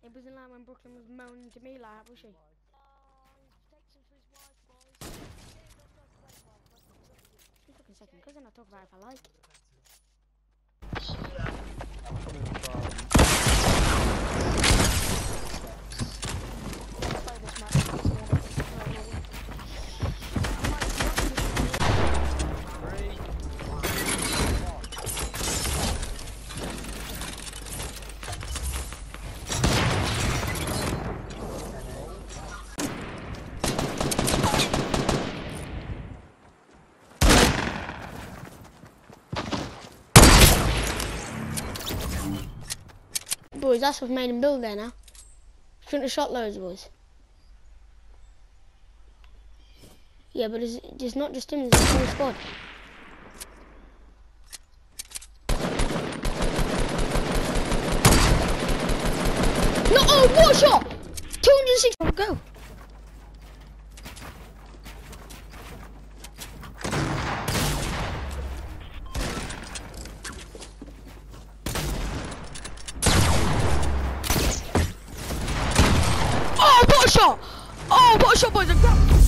It wasn't like when Brooklyn was moaning to me like that, was she? Just fucking second, cousin, I'll talk about it if I like. Boys, that's what's made him build there now. Shouldn't have shot loads, boys. Yeah, but it's not just him, there's a whole squad. No, oh, what a shot! 260, go! Oh, what a shot! Oh, what a shot, boys!